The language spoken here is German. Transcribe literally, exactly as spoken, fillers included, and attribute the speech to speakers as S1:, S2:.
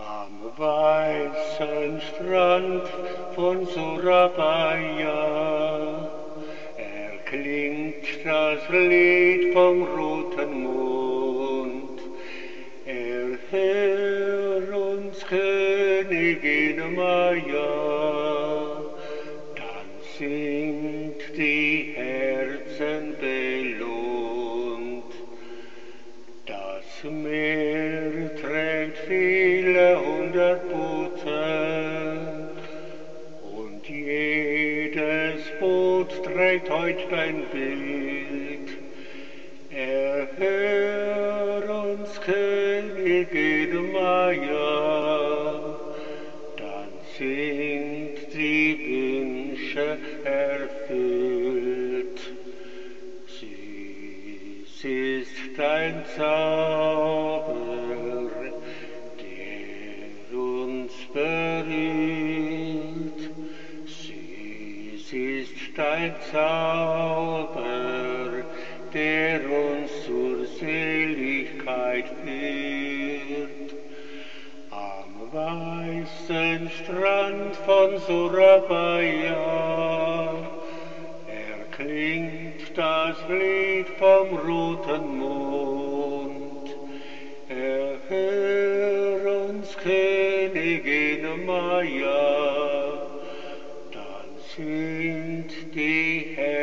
S1: Am weißen Strand von Surabaya erklingt das Lied vom roten Mond. Erhör uns, Königin Maya, dann sind die Herzen belohnt. Das Meer trägt viele hundert Boote und jedes Boot trägt heut dein Bild. Erhör uns, Königin Maya, dann sind die Wünsche erfüllt. Süß ist dein Zauber, der uns berührt. Süß ist dein Zauber, der uns zur Seligkeit führt. Am weißen Strand von Surabaya erklingt das Lied vom roten Mond. Erhör uns, Königin Maya, dann sind die Herzen